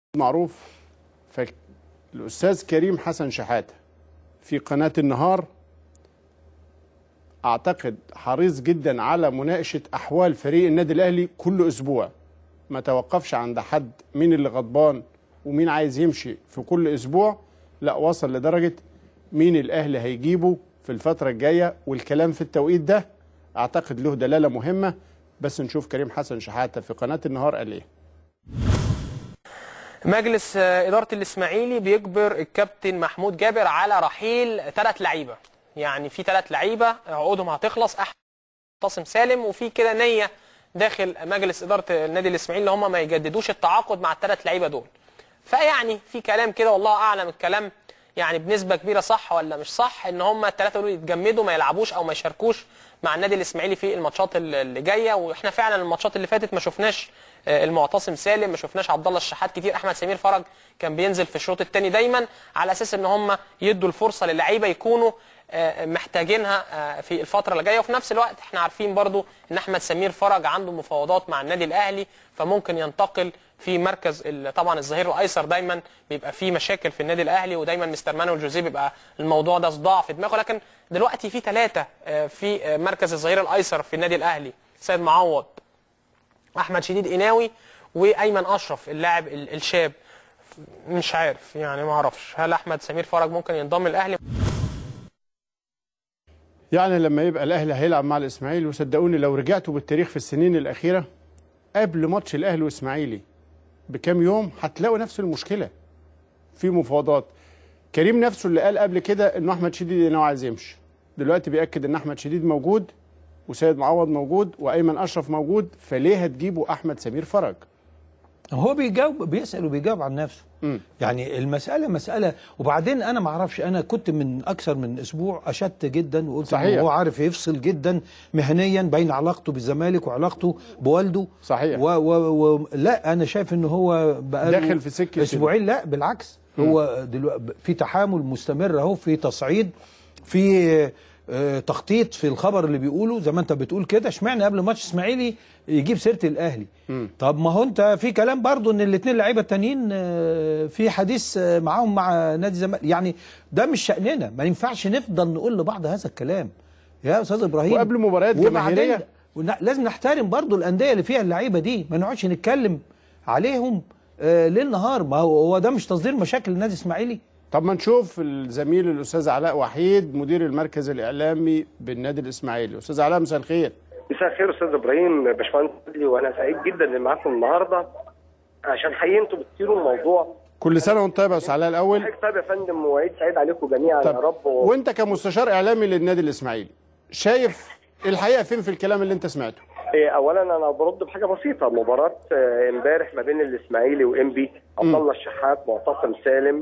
معروف. فالأستاذ كريم حسن شحاتة في قناة النهار أعتقد حريص جدا على مناقشة أحوال فريق النادي الأهلي كل أسبوع، ما توقفش عند حد مين اللي غضبان ومين عايز يمشي في كل أسبوع، لا وصل لدرجة مين الأهلي هيجيبه في الفترة الجاية، والكلام في التوقيت ده أعتقد له دلالة مهمة. بس نشوف كريم حسن شحاتة في قناة النهار قال إيه. مجلس إدارة الإسماعيلي بيجبر الكابتن محمود جابر على رحيل 3 لعيبة، يعني في 3 لعيبة عقودهم هتخلص، أحمد معتصم سالم، وفي كده نية داخل مجلس إدارة النادي الإسماعيلي اللي هم ما يجددوش التعاقد مع ال3 لعيبة دول. فيعني في كلام كده والله أعلم الكلام يعني بنسبة كبيرة صح ولا مش صح، إن هم ال3 دول يتجمدوا ما يلعبوش أو ما يشاركوش مع النادي الإسماعيلي في الماتشات اللي جاية. وإحنا فعلا الماتشات اللي فاتت ما شفناش المعتصم سالم، ما شفناش عبد الله الشحات كتير، احمد سمير فرج كان بينزل في الشوط الثاني دايما على اساس ان هم يدوا الفرصه للعيبه يكونوا محتاجينها في الفتره اللي جايه. وفي نفس الوقت احنا عارفين برضو ان احمد سمير فرج عنده مفاوضات مع النادي الاهلي، فممكن ينتقل في مركز طبعا الظهير الايسر دايما بيبقى فيه مشاكل في النادي الاهلي، ودايما مستر مانويل جوزيه بيبقى الموضوع ده صداع في دماغه. لكن دلوقتي في 3 في مركز الظهير الايسر في النادي الاهلي، سيد معوض، احمد شديد قناوي، وايمن اشرف اللاعب الشاب. مش عارف يعني ما اعرفش هل احمد سمير فرج ممكن ينضم الاهلي. يعني لما يبقى الاهلي هيلعب مع الاسماعيلي، وصدقوني لو رجعتوا بالتاريخ في السنين الاخيره قبل ماتش الاهلي والاسماعيلي بكام يوم هتلاقوا نفس المشكله في مفاوضات. كريم نفسه اللي قال قبل كده انه احمد شديد قناوي عايز يمشي، دلوقتي بيأكد ان احمد شديد موجود وسيد معوض موجود وايمن اشرف موجود، فليه هتجيبوا احمد سمير فرج؟ هو بيجاوب، بيسأل وبيجاوب عن نفسه. يعني المسألة مسألة. وبعدين أنا ما أعرفش، أنا كنت من أكثر من أسبوع أشدت جدا وقلت صحيح هو عارف يفصل جدا مهنيا بين علاقته بالزمالك وعلاقته بوالده. صحيح. لا أنا شايف إن هو بقى داخل في سكة أسبوعين. لا بالعكس، هو دلوقتي في تحامل مستمر أهو، في تصعيد، في تخطيط في الخبر اللي بيقوله زي ما انت بتقول كده. اشمعنى قبل ماتش اسماعيلي يجيب سيره الاهلي؟ طب ما هو انت في كلام برضو ان الاثنين لعيبه التانيين في حديث معاهم مع نادي الزمالك. يعني ده مش شأننا، ما ينفعش نفضل نقول لبعض هذا الكلام يا استاذ ابراهيم. وقبل مباريات جماهيريه لازم نحترم برضو الانديه اللي فيها اللعيبه دي، ما نقعدش نتكلم عليهم ليل نهار. ما هو ده مش تصدير مشاكل النادي الاسماعيلي. طب ما نشوف الزميل الاستاذ علاء وحيد مدير المركز الاعلامي بالنادي الاسماعيلي. استاذ علاء مساء الخير. مساء الخير استاذ ابراهيم باشمهندس، وانا سعيد جدا اني معاكم النهارده عشان حقيقي انتوا بتثيروا الموضوع. كل سنه وانت طيب يا استاذ علاء الاول. طيب يا فندم، وعيد سعيد عليكم جميعا يا رب. وانت كمستشار اعلامي للنادي الاسماعيلي شايف الحقيقه فين في الكلام اللي انت سمعته؟ اولا انا برد بحاجه بسيطه. مباراه امبارح ما بين الاسماعيلي وانبي، عبد الله الشحات، معتصم سالم،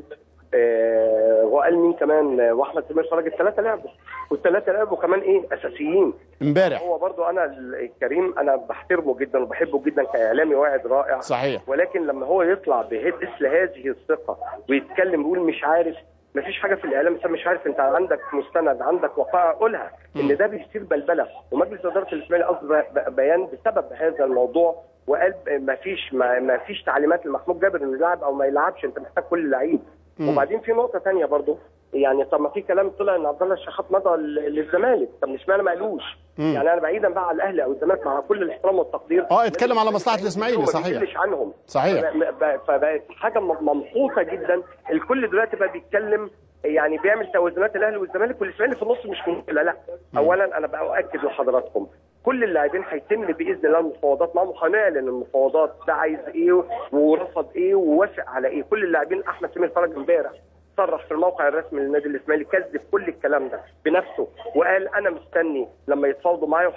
وقال مين كمان، واحمد سمير فرج، ال3 لعبوا، وال3 لعبوا كمان ايه اساسيين امبارح. هو برضو انا الكريم انا بحترمه جدا وبحبه جدا كاعلامي واعد رائع. صحيح. ولكن لما هو يطلع بمثل هذه الثقه ويتكلم ويقول مش عارف، ما فيش حاجه في الاعلام انت مش عارف، انت عندك مستند، عندك وقائع قولها ان ده بيصير بلبله. ومجلس اداره الاسماعيلي اصدر بيان بسبب هذا الموضوع وقال ما فيش تعليمات لمحمود جابر انه يلعب او ما يلعبش، انت محتاج كل لعيب. وبعدين في نقطه ثانيه برضو، يعني طب ما في كلام طلع ان عبد الله الشحات مضى للزمالك، طب مش معنى ما قالوش؟ يعني انا بعيدا بقى على الاهلي او الزمالك مع كل الاحترام والتقدير، اتكلم على مصلحه الاسماعيلي. صحيح. ما عنهم. صحيح. فبقت حاجه ممقوته جدا. الكل دلوقتي بقى بيتكلم، يعني بيعمل توازنات الاهلي والزمالك والاسماعيلي في النص مش مشكله. لا، اولا انا باكد لحضراتكم كل اللاعبين هيتم باذن الله المفاوضات معهم، وهنعلن المفاوضات ده عايز ايه ورفض ايه ووافق على ايه. كل اللاعبين، احمد سمير فرج امبارح صرح في الموقع الرسمي للنادي الاسماعيلي، كذب كل الكلام ده بنفسه وقال انا مستني لما يتفاوضوا معايا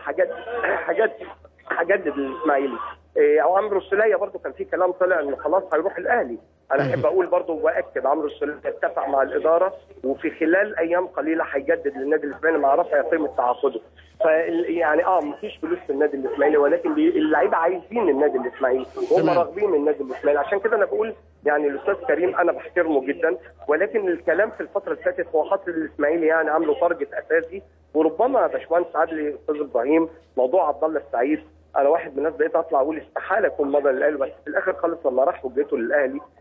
وهجدد للاسماعيلي. او عمرو السوليه برضه كان في كلام طلع انه خلاص هيروح الاهلي. انا احب اقول برضه واكد، عمرو السوليه اتفق مع الاداره وفي خلال ايام قليله هيجدد للنادي الاسماعيلي مع رفع قيمه تعاقده. يعني مفيش فلوس في النادي الاسماعيلي، ولكن اللعيبه عايزين النادي الاسماعيلي وهم راغبين النادي الاسماعيلي. عشان كده انا بقول يعني الاستاذ كريم انا بحترمه جدا، ولكن الكلام في الفتره اللي فاتت هو حاطط الاسماعيلي يعني عامله تارجت اساسي. وربما يا باشمهندس عادل استاذ ابراهيم موضوع عبد الله السعيد، انا واحد من الناس بقيت اطلع اقول استحاله يكون مضى للاهلي، بس في الاخر خالص لما راح وجهته للاهلي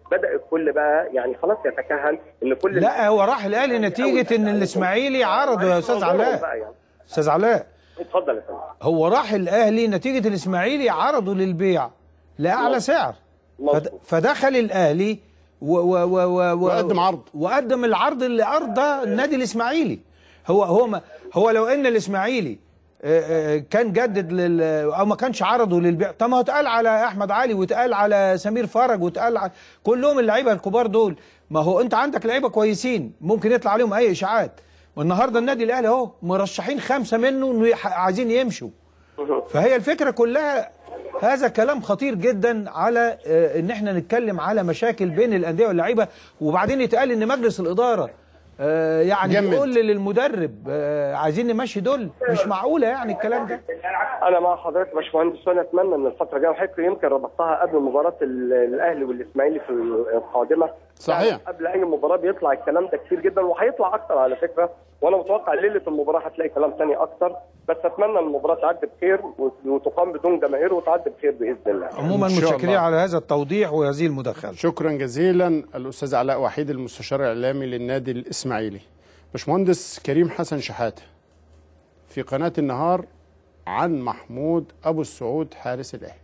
بدا الكل بقى يعني خلاص يتكهن ان كل لا هو راح الاهلي نتيجه ان الاسماعيلي عرضه يا استاذ علاء. استاذ علاء اتفضل يا فندم. هو راح الاهلي نتيجه الاسماعيلي عرضه للبيع لاعلى سعر، فدخل الاهلي وقدم عرض، وقدم العرض اللي ارضى النادي الاسماعيلي. هو لو ان الاسماعيلي كان جدد او ما كانش عرضه للبيع، طب ما هو اتقال على احمد علي واتقال على سمير فرج واتقال على كلهم اللعيبه الكبار دول. ما هو انت عندك لعيبه كويسين ممكن يطلع عليهم اي اشاعات، والنهارده النادي الاهلي اهو مرشحين 5 منه انه عايزين يمشوا. فهي الفكره كلها هذا كلام خطير جدا على ان احنا نتكلم على مشاكل بين الانديه واللعيبه، وبعدين يتقال ان مجلس الاداره يعني يقول للمدرب عايزين نمشي دول. مش معقوله يعني الكلام ده. انا مع حضرتك يا باشمهندس، وانا اتمنى ان الفتره الجايه، وحضرتك يمكن ربطتها قبل مباراه الاهلي والاسماعيلي في القادمه. صحيح. يعني قبل اي مباراه بيطلع الكلام ده كتير جدا، وهيطلع اكتر على فكره، وانا متوقع ليله المباراه هتلاقي كلام ثاني اكتر، بس اتمنى ان المباراه تعدي بخير وتقام بدون جماهير وتعدي بخير باذن الله. عموما متشكرين على هذا التوضيح وهذه المداخله. شكرا جزيلا الاستاذ علاء وحيد المستشار الاعلامي للنادي الاسماعيلي. باشمهندس كريم حسن شحاته في قناه النهار عن محمود ابو السعود حارس الاهلي.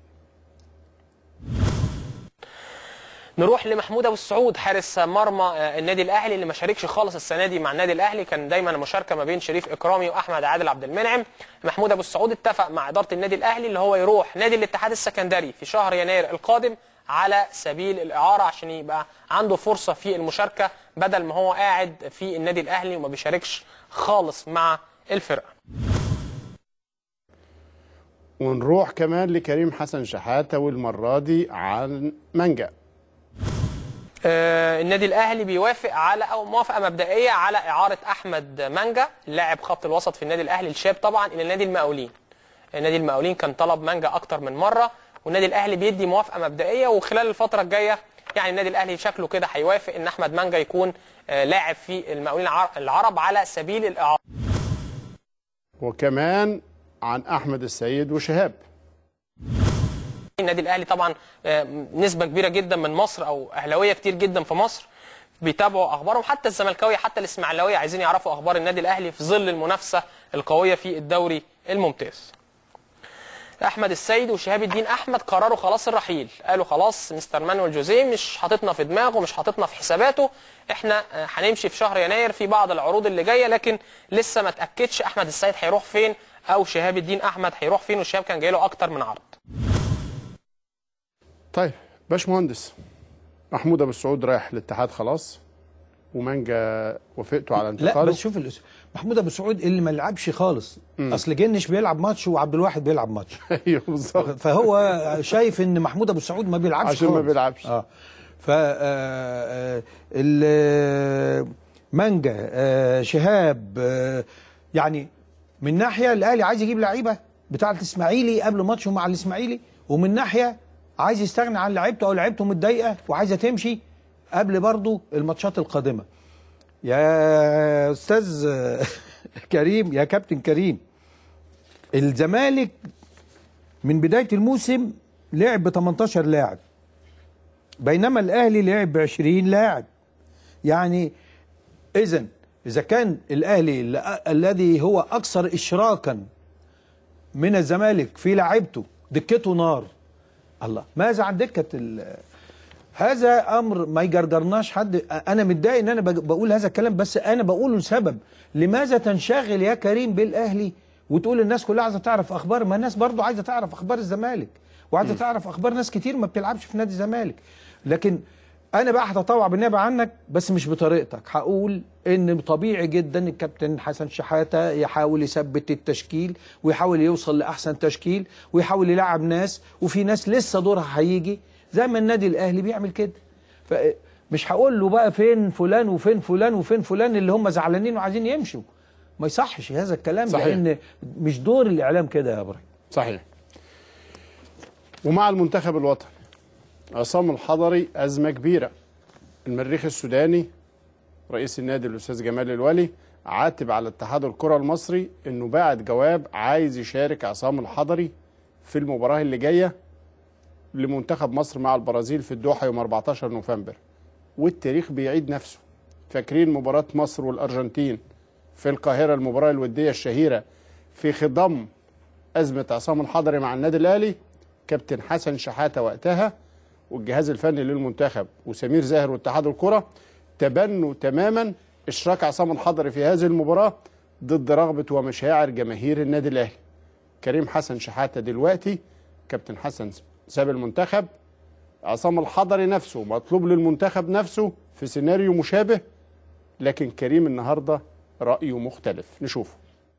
نروح لمحمود ابو السعود حارس مرمى النادي الاهلي اللي ما شاركش خالص السنه دي مع النادي الاهلي، كان دايما المشاركه ما بين شريف اكرامي واحمد عادل عبد المنعم. محمود ابو السعود اتفق مع اداره النادي الاهلي اللي هو يروح نادي الاتحاد السكندري في شهر يناير القادم على سبيل الاعاره عشان يبقى عنده فرصه في المشاركه، بدل ما هو قاعد في النادي الاهلي وما بيشاركش خالص مع الفرقه. ونروح كمان لكريم حسن شحاته والمره دي عن منجا. النادي الاهلي بيوافق على او موافقه مبدئيه على اعاره احمد منجا لاعب خط الوسط في النادي الاهلي الشاب طبعا الى نادي المقاولين. نادي المقاولين كان طلب منجا اكتر من مره، والنادي الاهلي بيدي موافقه مبدئيه، وخلال الفتره الجايه يعني النادي الاهلي شكله كده هيوافق ان احمد منجا يكون لاعب في المقاولين العرب على سبيل الاعاره. وكمان عن احمد السيد وشهاب. النادي الاهلي طبعا نسبه كبيره جدا من مصر او اهلاويه كتير جدا في مصر بيتابعوا اخبارهم، حتى الزملكاويه حتى الاسماعيلاويه عايزين يعرفوا اخبار النادي الاهلي في ظل المنافسه القويه في الدوري الممتاز. احمد السيد وشهاب الدين احمد قرروا خلاص الرحيل، قالوا خلاص مستر مانويل جوزيه مش حاططنا في دماغه، مش حاططنا في حساباته، احنا هنمشي في شهر يناير في بعض العروض اللي جايه، لكن لسه ما اتاكدش احمد السيد هيروح فين او شهاب الدين احمد هيروح فين، والشهاب كان جاي له اكتر من عرض. طيب باشمهندس، محمود ابو السعود رايح الاتحاد خلاص، ومانجا وافقته على انتقاله. لا بس شوف محمود ابو السعود اللي ما لعبش خالص. اصل جنش بيلعب ماتش وعبد الواحد بيلعب ماتش. ايوه بالظبط. فهو شايف ان محمود ابو السعود ما بيلعبش عشان خالص. ما بيلعبش. ف مانجا شهاب يعني من ناحيه الاهلي عايز يجيب لعيبه بتاعه الاسماعيلي قبل ماتشه مع الاسماعيلي، ومن ناحيه عايز يستغني عن لعيبته او لعيبته متضايقه وعايزه تمشي قبل برضو الماتشات القادمه. يا استاذ كريم، يا كابتن كريم، الزمالك من بدايه الموسم لعب ب 18 لاعب، بينما الاهلي لعب ب 20 لاعب. يعني اذا كان الاهلي الذي هو اكثر اشراكا من الزمالك في لعيبته دكته نار، الله ماذا عن دكه هذا امر ما يجرجرناش حد. انا متضايق ان انا بقول هذا الكلام، بس انا بقوله لسبب. لماذا تنشغل يا كريم بالاهلي وتقول الناس كلها عايزه تعرف اخبار؟ ما الناس برضو عايزه تعرف اخبار الزمالك، وعايزه تعرف اخبار ناس كتير ما بتلعبش في نادي الزمالك. لكن انا بقى هتطوع بالنيابه عنك، بس مش بطريقتك. هقول ان طبيعي جدا الكابتن حسن شحاته يحاول يثبت التشكيل ويحاول يوصل لاحسن تشكيل ويحاول يلعب ناس، وفي ناس لسه دورها هيجي زي ما النادي الاهلي بيعمل كده. فمش هقول له بقى فين فلان وفين فلان وفين فلان اللي هم زعلانين وعايزين يمشوا. ما يصحش هذا الكلام. صحيح. لان مش دور الاعلام كده يا ابراهيم. صحيح. ومع المنتخب الوطني عصام الحضري ازمه كبيره. المريخ السوداني رئيس النادي الاستاذ جمال الولي عاتب على اتحاد الكره المصري انه بعت جواب عايز يشارك عصام الحضري في المباراه اللي جايه لمنتخب مصر مع البرازيل في الدوحة يوم 14 نوفمبر، والتاريخ بيعيد نفسه. فاكرين مباراة مصر والأرجنتين في القاهرة، المباراة الودية الشهيرة في خضم أزمة عصام الحضري مع النادي الأهلي؟ كابتن حسن شحاتة وقتها والجهاز الفني للمنتخب وسمير زاهر واتحاد الكرة تبنوا تماما إشراك عصام الحضري في هذه المباراة ضد رغبة ومشاعر جماهير النادي الأهلي. كريم حسن شحاتة دلوقتي كابتن حسن ساب المنتخب، عصام الحضري نفسه مطلوب للمنتخب نفسه في سيناريو مشابه، لكن كريم النهارده رأيه مختلف. نشوفه.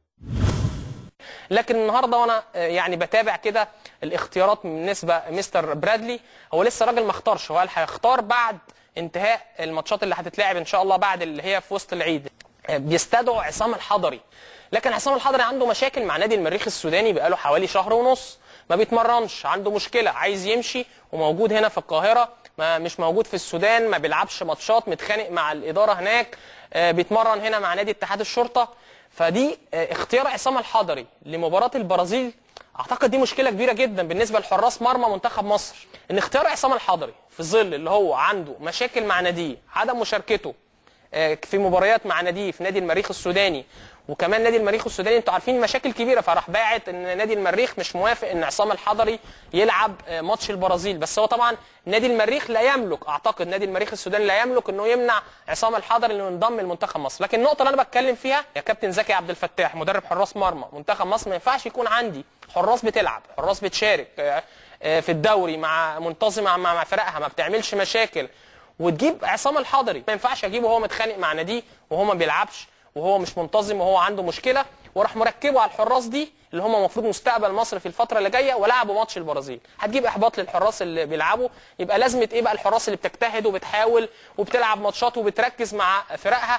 لكن النهارده وانا يعني بتابع كده الاختيارات بالنسبه مستر برادلي، هو لسه راجل ما اختارش، هو قال هيختار بعد انتهاء الماتشات اللي هتتلعب ان شاء الله بعد اللي هي في وسط العيد. بيستدعوا عصام الحضري، لكن عصام الحضري عنده مشاكل مع نادي المريخ السوداني بقاله حوالي شهر ونص، ما بيتمرنش، عنده مشكله، عايز يمشي وموجود هنا في القاهره، مش موجود في السودان، ما بيلعبش ماتشات، متخانق مع الاداره هناك، بيتمرن هنا مع نادي اتحاد الشرطه. فدي اختيار عصام الحضري لمباراه البرازيل اعتقد دي مشكله كبيره جدا بالنسبه لحراس مرمى منتخب مصر، ان اختيار عصام الحضري في ظل اللي هو عنده مشاكل مع ناديه، عدم مشاركته في مباريات مع ناديه في نادي المريخ السوداني، وكمان نادي المريخ السوداني انتوا عارفين مشاكل كبيره، فراح باعت ان نادي المريخ مش موافق ان عصام الحضري يلعب ماتش البرازيل. بس هو طبعا نادي المريخ لا يملك، اعتقد نادي المريخ السوداني لا يملك انه يمنع عصام الحضري انه ينضم لمنتخب مصر. لكن النقطه اللي انا بتكلم فيها يا كابتن زكي عبد الفتاح مدرب حراس مرمى منتخب مصر، ما ينفعش يكون عندي حراس بتلعب، حراس بتشارك في الدوري مع منتظمه مع فرقها، ما بتعملش مشاكل، وتجيب عصام الحضري ما ينفعش اجيبه وهو متخانق مع ناديه وهو ما بيلعبش وهو مش منتظم وهو عنده مشكله، وراح مركبه على الحراس دي اللي هم المفروض مستقبل مصر في الفتره اللي جايه ولعبوا ماتش البرازيل. هتجيب احباط للحراس اللي بيلعبوا، يبقى لازمه ايه بقى الحراس اللي بتجتهد وبتحاول وبتلعب ماتشات وبتركز مع فرقها؟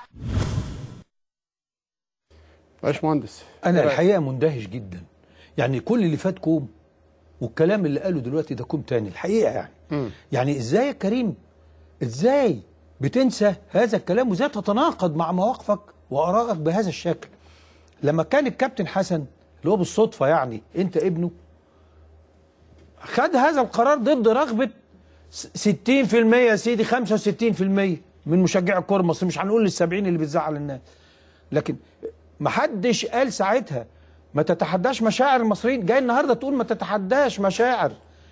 باشمهندس انا الحقيقه مندهش جدا، يعني كل اللي فات كوم والكلام اللي قاله دلوقتي ده كوم تاني الحقيقه. يعني يعني ازاي يا كريم، ازاي بتنسى هذا الكلام وازاي تتناقض مع مواقفك وارائك بهذا الشكل؟ لما كان الكابتن حسن اللي هو بالصدفه يعني انت ابنه خد هذا القرار ضد رغبه 60% يا سيدي 65% من مشجعي الكوره المصري، مش هنقول لل70 اللي بتزعل الناس، لكن ما حدش قال ساعتها ما تتحداش مشاعر المصريين. جاي النهارده تقول ما تتحداش مشاعر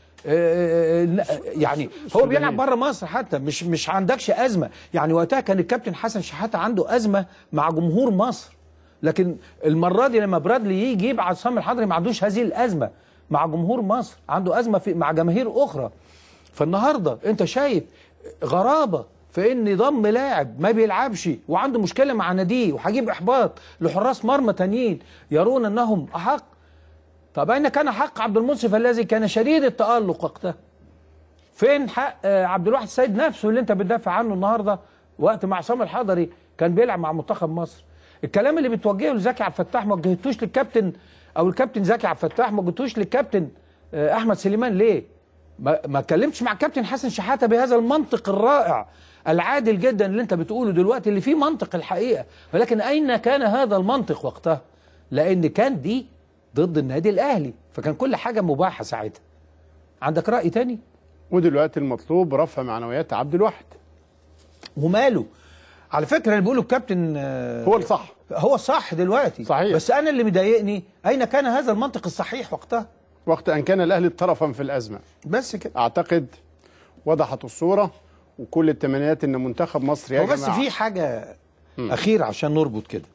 يعني هو بيلعب بره مصر، حتى مش عندكش ازمه. يعني وقتها كان الكابتن حسن شحاته عنده ازمه مع جمهور مصر، لكن المره دي لما برادلي يجي يجيب عصام الحضري ما عندوش هذه الازمه مع جمهور مصر، عنده ازمه مع جماهير اخرى. فالنهارده انت شايف غرابه في ان ضم لاعب ما بيلعبش وعنده مشكله مع ناديه وهجيب احباط لحراس مرمى تانيين يرون انهم احق. طب اين كان حق عبد المنصف الذي كان شديد التالق وقتها؟ فين حق عبد الواحد السيد نفسه اللي انت بتدافع عنه النهارده وقت مع عصام الحضري كان بيلعب مع منتخب مصر؟ الكلام اللي بتوجهه لزكي عبد الفتاح ما وجهتوش للكابتن او الكابتن زكي عبد الفتاح، ما وجهتوش للكابتن احمد سليمان ليه؟ ما اتكلمتش مع الكابتن حسن شحاته بهذا المنطق الرائع العادل جدا اللي انت بتقوله دلوقتي، اللي فيه منطق الحقيقه، ولكن اين كان هذا المنطق وقتها؟ لان كان دي ضد النادي الاهلي، فكان كل حاجه مباحه ساعتها. عندك راي تاني؟ ودلوقتي المطلوب رفع معنويات عبد الواحد. وماله؟ على فكره اللي بيقوله الكابتن هو الصح، هو الصح دلوقتي صحيح، بس انا اللي مضايقني اين كان هذا المنطق الصحيح وقتها؟ وقت ان كان الاهلي طرفا في الازمه. بس كده اعتقد وضحت الصوره، وكل التمنيات ان منتخب مصر يا جماعه. بس في حاجه اخيره عشان نربط كده،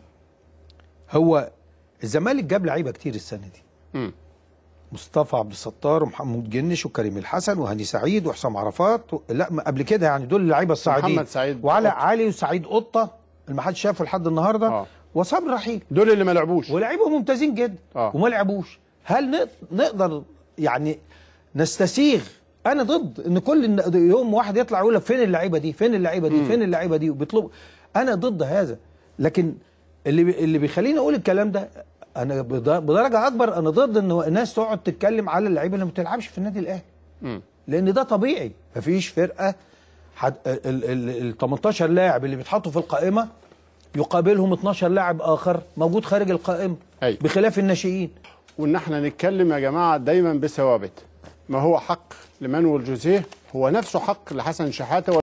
هو الزمالك جاب لعيبه كتير السنه دي، مصطفى عبد الستار ومحمود جنش وكريم الحسن وهاني سعيد وحسام عرفات لا قبل كده، يعني دول اللعيبه الصاعدين، محمد سعيد وعلى علي وسعيد قطه اللي ما حدش شافه لحد النهارده وصبري رحيل، دول اللي ما لعبوش ولاعيبه ممتازين جدا وما لعبوش. هل نقدر يعني نستسيغ؟ انا ضد ان كل يوم واحد يطلع يقول لك فين اللعيبه دي فين اللعيبه دي فين اللعيبه دي وبيطلبوا، انا ضد هذا. لكن اللي بيخليني اقول الكلام ده انا بدرجه اكبر انا ضد ان الناس تقعد تتكلم على اللعيبه اللي ما بتلعبش في النادي الاهلي، لان ده طبيعي. مفيش فرقه ال 18 لاعب اللي بيتحطوا في القائمه يقابلهم 12 لاعب اخر موجود خارج القائمه بخلاف الناشئين. وان احنا نتكلم يا جماعه دايما بثوابت. ما هو حق لمانويل جوزيه هو نفسه حق لحسن شحاته.